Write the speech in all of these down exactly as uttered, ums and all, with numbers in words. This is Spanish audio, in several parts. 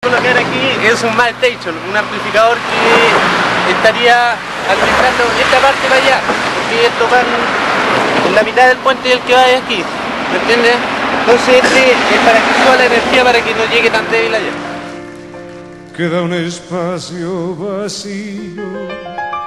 Colocar aquí es un Maltation, un amplificador que estaría alcanzando esta parte para allá, porque esto va en la mitad del puente y el que va es aquí, ¿me entiendes? Entonces este es para que suba la energía para que no llegue tan débil allá. Queda un espacio vacío.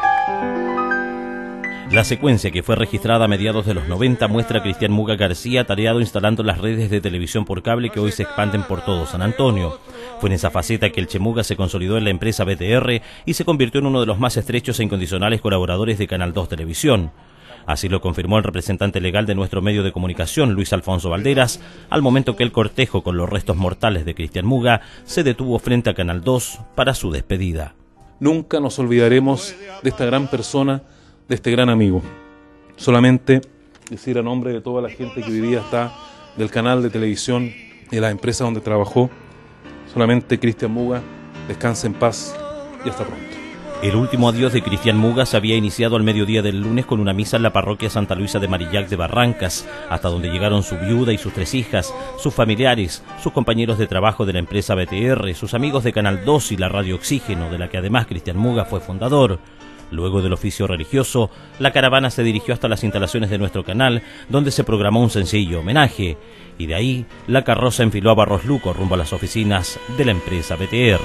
La secuencia, que fue registrada a mediados de los noventa, muestra a Cristian Muga García tareado instalando las redes de televisión por cable que hoy se expanden por todo San Antonio. Fue en esa faceta que el Che Muga se consolidó en la empresa B T R y se convirtió en uno de los más estrechos e incondicionales colaboradores de Canal dos Televisión. Así lo confirmó el representante legal de nuestro medio de comunicación, Luis Alfonso Valderas, al momento que el cortejo con los restos mortales de Cristian Muga se detuvo frente a Canal dos para su despedida. Nunca nos olvidaremos de esta gran persona, de este gran amigo. Solamente decir a nombre de toda la gente que hoy día está del canal de televisión y de la empresa donde trabajó, solamente Cristian Muga, descanse en paz y hasta pronto. El último adiós de Cristian Muga se había iniciado al mediodía del lunes con una misa en la parroquia Santa Luisa de Marillac de Barrancas, hasta donde llegaron su viuda y sus tres hijas, sus familiares, sus compañeros de trabajo de la empresa B T R, sus amigos de Canal dos y la Radio Oxígeno, de la que además Cristian Muga fue fundador. Luego del oficio religioso, la caravana se dirigió hasta las instalaciones de nuestro canal, donde se programó un sencillo homenaje, y de ahí la carroza enfiló a Barros Luco rumbo a las oficinas de la empresa B T R.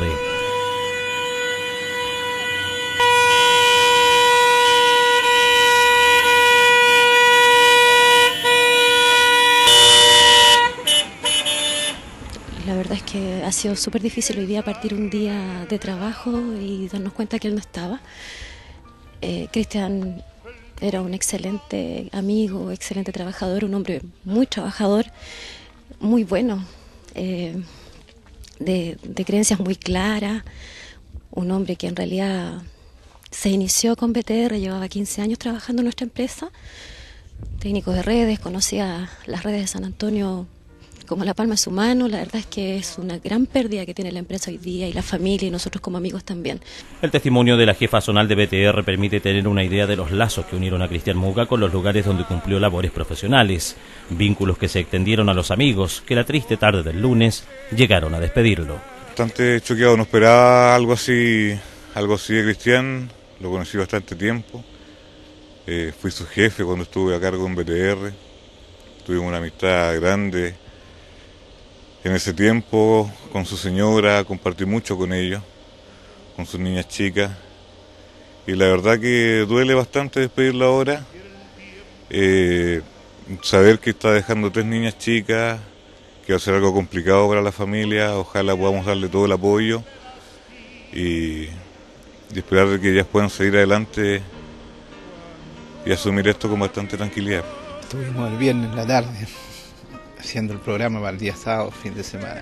La verdad es que ha sido súper difícil hoy día partir un día de trabajo y darnos cuenta que él no estaba. Eh, Cristian era un excelente amigo, excelente trabajador, un hombre muy trabajador, muy bueno, eh, de, de creencias muy claras, un hombre que en realidad se inició con B T R, llevaba quince años trabajando en nuestra empresa, técnico de redes, conocía las redes de San Antonio como la palma de su mano. La verdad es que es una gran pérdida que tiene la empresa hoy día y la familia y nosotros como amigos también. El testimonio de la jefa zonal de B T R permite tener una idea de los lazos que unieron a Cristian Muga con los lugares donde cumplió labores profesionales, vínculos que se extendieron a los amigos que la triste tarde del lunes llegaron a despedirlo. Bastante choqueado, no esperaba algo así, algo así de Cristian, lo conocí bastante tiempo, eh, fui su jefe cuando estuve a cargo en B T R, tuvimos una amistad grande. En ese tiempo, con su señora, compartí mucho con ellos, con sus niñas chicas, y la verdad que duele bastante despedirlo ahora, eh, saber que está dejando tres niñas chicas, que va a ser algo complicado para la familia. Ojalá podamos darle todo el apoyo y, y esperar de que ellas puedan seguir adelante y asumir esto con bastante tranquilidad. Estuvimos el viernes en la tarde haciendo el programa para el día sábado, fin de semana.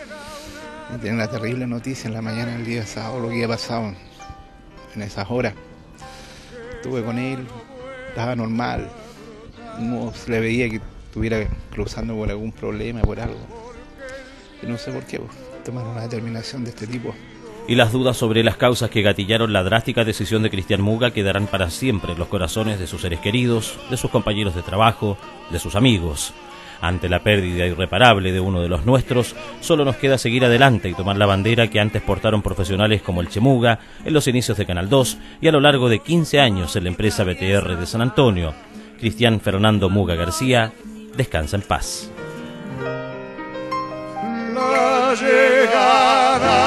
Y tenía una terrible noticia en la mañana del día sábado, lo que había pasado en esas horas. Estuve con él, estaba normal, no se le veía que estuviera cruzando por algún problema, por algo. Y no sé por qué, pues, tomaron una determinación de este tipo. Y las dudas sobre las causas que gatillaron la drástica decisión de Cristian Muga quedarán para siempre en los corazones de sus seres queridos, de sus compañeros de trabajo, de sus amigos. Ante la pérdida irreparable de uno de los nuestros, solo nos queda seguir adelante y tomar la bandera que antes portaron profesionales como el Che Muga en los inicios de Canal dos y a lo largo de quince años en la empresa B T R de San Antonio. Cristian Fernando Muga García, descansa en paz. La llegada